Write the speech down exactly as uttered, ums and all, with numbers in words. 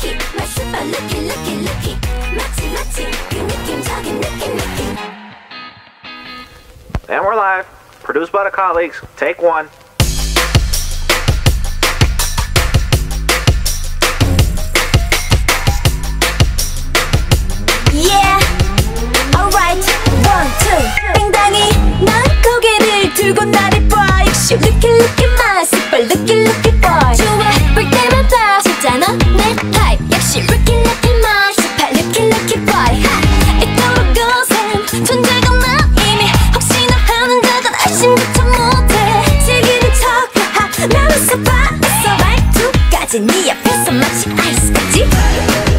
lucky 말 super lucky lucky lucky 마치 마치 그 느낌적인 느낌 느낌. And we're live. Produced by the colleagues. Take one. Yeah, alright, one, two. 땡당이 난 고개를 들고 나를 봐. 역시 lucky lucky my super lucky lucky boy. 좋아 볼 때마다 진짜 넌 내 타입. 역시 lucky lucky my super lucky lucky boy. 있도록 거센 존재가 난 이미 혹시나 하는 자들 의심부터 못해. 즐기는 척 하면서 봤어. 말투까지 네 앞에서 마치 아이스까지.